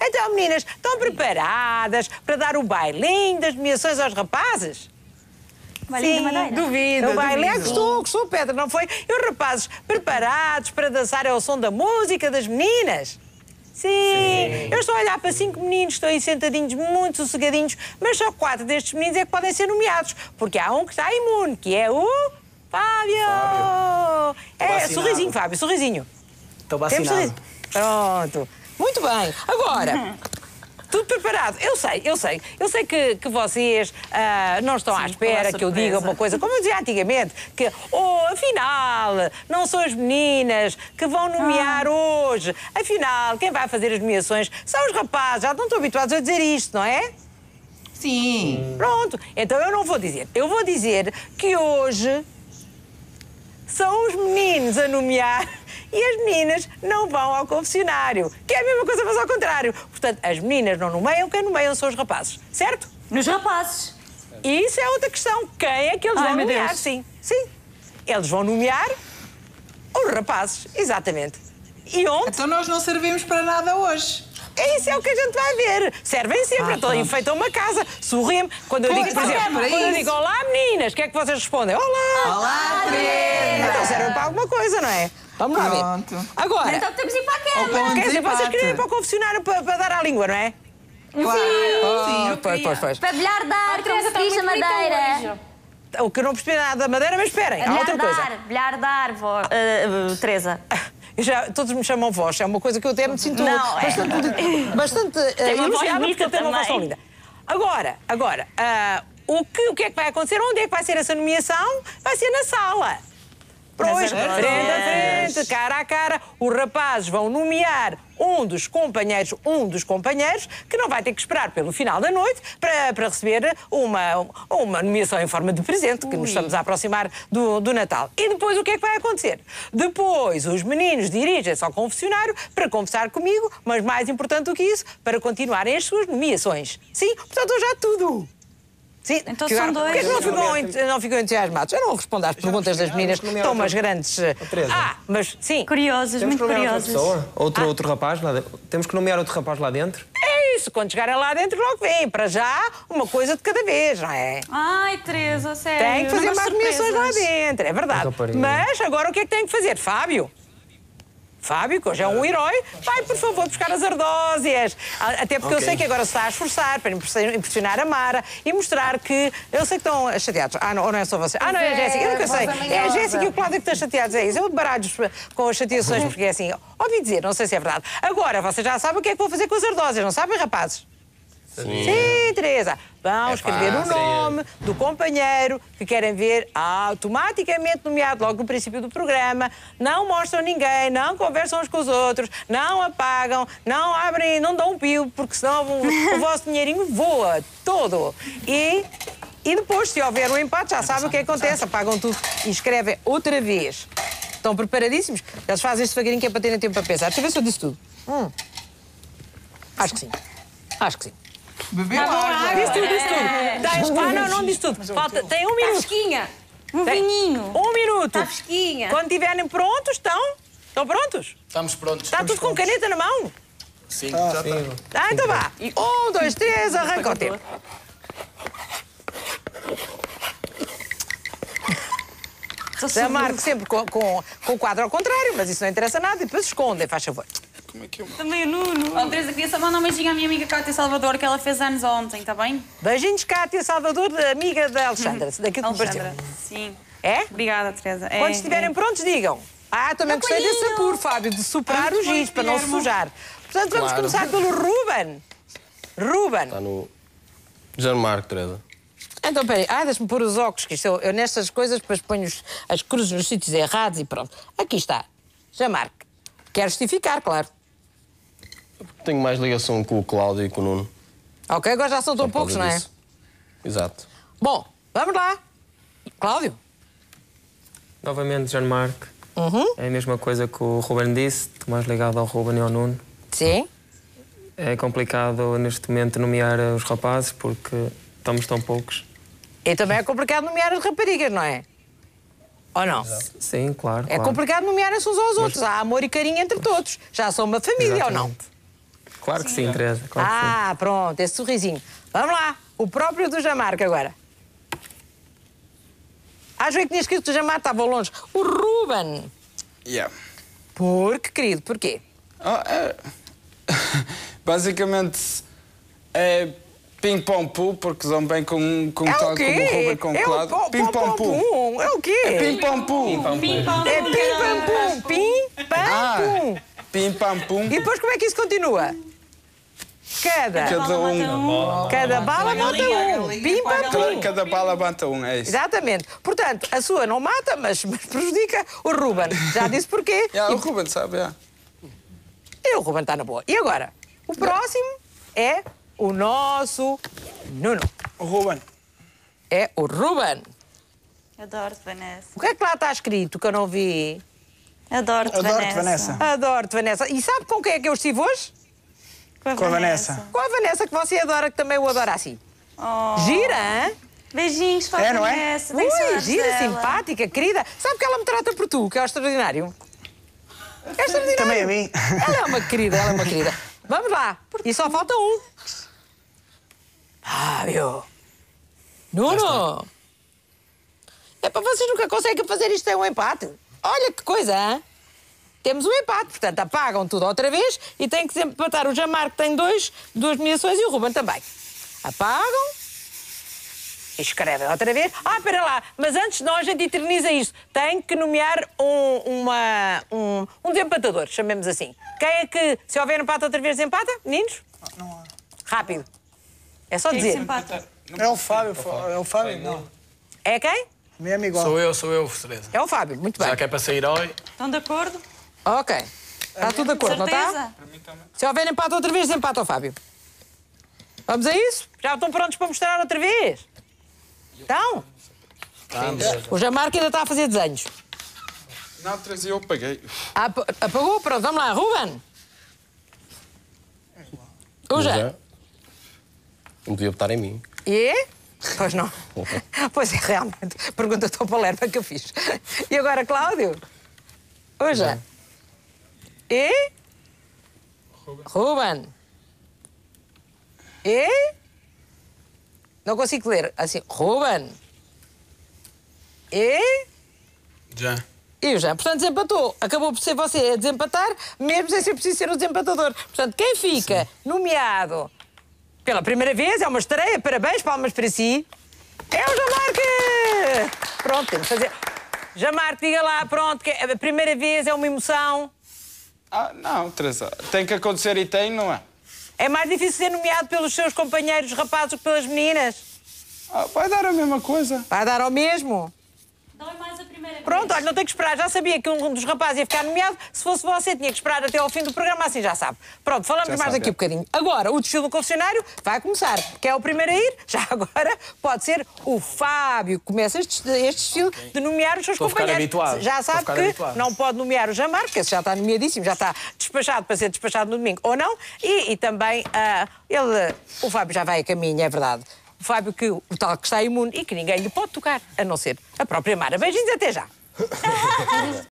Então, meninas, estão preparadas para dar o bailinho das nomeações aos rapazes? Sim, duvido. O baile é que estou, Pedro, não foi? E os rapazes preparados para dançar ao som da música das meninas? Sim. Eu estou a olhar para 5 meninos, estão aí sentadinhos, muito sossegadinhos, mas só 4 destes meninos é que podem ser nomeados, porque há um que está imune, que é o Fábio. Sorrisinho, Fábio, sorrisinho. Estou vacinado. Pronto. Muito bem. Agora... Tudo preparado. Eu sei que vocês não estão à espera que eu diga uma coisa, como eu dizia antigamente, que, afinal, não são as meninas que vão nomear hoje. Afinal, quem vai fazer as nomeações são os rapazes. Já não estão habituados a dizer isto, não é? Sim. Pronto. Então eu não vou dizer. Eu vou dizer que hoje são os meninos a nomear e as meninas não vão ao confessionário. Que é a mesma coisa, mas ao contrário. Portanto, as meninas não nomeiam, quem nomeiam são os rapazes. Certo? Nos rapazes. E isso é outra questão. Quem é que eles vão nomear? Sim. Eles vão nomear os rapazes. Exatamente. E onde? Então nós não servimos para nada hoje. Isso é o que a gente vai ver. Servem sempre, então enfeitam uma casa, sorriem-me. Quando eu digo, por exemplo, quando eu digo olá meninas, o que é que vocês respondem? Olá! Olá, Teresa! Então servem para alguma coisa, não é? Vamos lá ver. Agora, então temos de ir para a cama. quer dizer, vocês queriam ir para o confessionário para dar à língua, não é? Claro. Pois. Para bilhardar, como se diz a madeira. O que eu não percebi nada da madeira, mas esperem, há outra coisa. Bilhardar, Teresa. Todos me chamam vós, é uma coisa que eu até me sinto bastante elogiada, porque eu tenho uma voz tão linda. Agora, o que é que vai acontecer? Onde é que vai ser essa nomeação? Vai ser na sala. Pois, frente a frente, cara a cara, os rapazes vão nomear um dos companheiros que não vai ter que esperar pelo final da noite para receber uma nomeação em forma de presente, que nos estamos a aproximar do Natal. E depois o que é que vai acontecer? Depois os meninos dirigem-se ao confessionário para conversar comigo, mas mais importante do que isso, para continuarem as suas nomeações. Sim, portanto, já tudo. Sim, então são dois. Porquê que não ficam entusiasmados? Eu não respondo às perguntas das meninas, estão umas grandes... mas sim. Curiosos, muito curiosos. Outro rapaz lá dentro. Temos que nomear outro rapaz lá dentro? É isso, quando chegarem lá dentro logo vem. Para já, uma coisa de cada vez, não é? Ai, Teresa, sério. Tem que fazer mais nomeações lá dentro, é verdade. Mas agora o que é que tem que fazer? Fábio, que hoje é um herói, vai, por favor, buscar as ardósias. Até porque eu sei que agora se está a esforçar para impressionar a Mara e mostrar que... Eu sei que estão chateados. Ou não é só você? Não é a Jéssica, eu nunca sei. É a Jéssica e o Cláudio que estão chateados, é isso. Eu baralho com as chateações, porque é assim, ouvi dizer, não sei se é verdade. Agora, vocês já sabem o que é que vou fazer com as ardósias, não sabem, rapazes? Sim, Teresa. Vão escrever o nome do companheiro que querem ver automaticamente nomeado logo no princípio do programa. Não mostram ninguém, não conversam uns com os outros, não apagam, não abrem, não dão um pio, porque senão o vosso dinheirinho voa todo. E depois, se houver um empate, já sabem o que acontece. Apagam tudo e escrevem outra vez. Estão preparadíssimos? Eles fazem isto devagarinho que é para terem tempo para pensar. Deixa eu ver se eu disse tudo. Acho que sim. Bebeu água. Disse tudo. Não disse tudo. Falta, tem 1 minuto. Fresquinha. Vinhinho. 1 minuto. Está fresquinha. Quando estiverem prontos, estão prontos? Estamos prontos. Está tudo com caneta na mão? Sim, já está. Então vá. 1, 2, 3, arranca o tempo. Já marco sempre com o quadro ao contrário, mas isso não interessa nada e depois escondem, faz favor. Como é que eu... Também o Nuno. Teresa, queria só mandar um beijinho à minha amiga Cátia Salvador, que ela fez anos ontem, está bem? Beijinhos, Cátia Salvador, amiga da Alexandra, daquilo que me pareceu. Sim. É? Obrigada, Teresa. Quando estiverem prontos, digam. Também gostei desse apuro, Fábio, de superar o giz, para não se sujar. Portanto, vamos começar pelo Ruben. Está no Jean-Marc, Teresa. Então, peraí, deixa-me pôr os óculos, que isto eu nestas coisas depois ponho as cruzes nos sítios errados e pronto. Aqui está. Jean-Marc. Quer justificar, claro. Tenho mais ligação com o Cláudio e com o Nuno. Ok, agora já são tão poucos, não é? Exato. Bom, vamos lá. Cláudio? Novamente, Jean-Marc. É a mesma coisa que o Ruben disse, estou mais ligado ao Ruben e ao Nuno. Sim. É complicado neste momento nomear os rapazes porque estamos tão poucos. E também é complicado nomear as raparigas, não é? Ou não? Sim, claro. É complicado nomear-se uns aos outros. Há amor e carinho entre todos. Já são uma família, ou não? Claro que sim, Teresa. Claro que sim. Pronto, esse sorrisinho. Vamos lá, o próprio do Jamarco agora. Acho que tinha escrito do Jamarco, estava longe. O Ruben. Yeah. Porque, querido, porquê? Basicamente é ping-pong-poo, porque dão bem com É tal o quê? como o Ruben com o Cláudio. Ping-pong-poo. É o quê? É ping-pong-poo. Ping-pong. É pim-pam-pum. Pim-pam-pum. Pim-pam-pum. E depois como é que isso continua? Cada bala mata um. Pim-pam-pum. Cada bala bata um, é isso. Exatamente. Portanto, a sua não mata, mas prejudica o Ruben. Já disse porquê. O Ruben sabe, E o Ruben está na boa. E agora? O próximo é o nosso Nuno. O Ruben. É o Ruben. Adoro-te, Vanessa. O que é que lá está escrito que eu não vi? Adoro-te, Vanessa. Adoro-te, Vanessa. E sabe com quem é que eu estive hoje? Com a Vanessa. Com a Vanessa, que você adora, que também o adora assim. Oh. Gira, hein? Beijinhos para a não é? Vanessa. Tenho Ui, saudades gira, dela. simpática, querida. Sabe que ela me trata por tu, que é extraordinário? É extraordinário. Também a mim. Ela é uma querida, ela é uma querida. Vamos lá. E só falta um. Fábio. Nuno. É para vocês nunca conseguem fazer isto, é um empate. Olha que coisa, hein? Temos um empate, portanto apagam tudo outra vez e tem que desempatar o Jamarco, que tem duas nomeações, e o Ruben também. Apagam e escrevem outra vez. Espera lá, mas antes de nós a gente eterniza isto. Tem que nomear um desempatador, chamemos assim. Quem é que, se houver empate outra vez, desempata? Meninos? Não há. Rápido. É só Quem dizer. se empata? É o Fábio. É o Fábio, não. É quem? Mesmo igual. Sou eu, Teresa. É o Fábio, muito bem. Já que é para ser herói. Estão de acordo? Ok. Está tudo de acordo, não está? Certeza? Se houver empate outra vez, desempata o Fábio. Vamos a isso? Já estão prontos para mostrar outra vez? Então? O Jamarco ainda está a fazer desenhos. Não, Teresa, eu paguei. Apagou? Pronto, vamos lá. Ruben? O já? Não podia votar em mim. E? Pois não. Pois é, realmente. Pergunta tão palerma que eu fiz. E agora, Cláudio? O já? E? Ruben? E? Não consigo ler. Assim, Ruben? E? Já. E o Jean, portanto, desempatou. Acabou por ser você a desempatar, mesmo sem ser preciso ser o desempatador. Portanto, quem fica nomeado pela primeira vez, é uma estreia, parabéns, palmas para si, é o Jamarco! Pronto, temos que fazer... Jamarco, diga lá, pronto, que a primeira vez é uma emoção. Não, Teresa, tem que acontecer e tem, não é? É mais difícil ser nomeado pelos seus companheiros rapazes do que pelas meninas. Vai dar a mesma coisa. Vai dar ao mesmo. Dói mais a primeira vez. Pronto, olha, não tem que esperar. Já sabia que um dos rapazes ia ficar nomeado. Se fosse você, tinha que esperar até ao fim do programa, assim já sabe. Pronto, falamos mais daqui um bocadinho. Agora, o desfile do confessionário vai começar. Quem é o primeiro a ir? Já agora pode ser o Fábio, que começa este desfile de nomear os seus companheiros. Habituado. Já sabe que habituado. não pode nomear o Jamarco, porque esse já está nomeadíssimo, já está despachado para ser despachado no domingo, ou não. E também o Fábio já vai a caminho, é verdade. O Fábio, o tal que está imune e que ninguém lhe pode tocar, a não ser a própria Mara. Beijinhos, até já.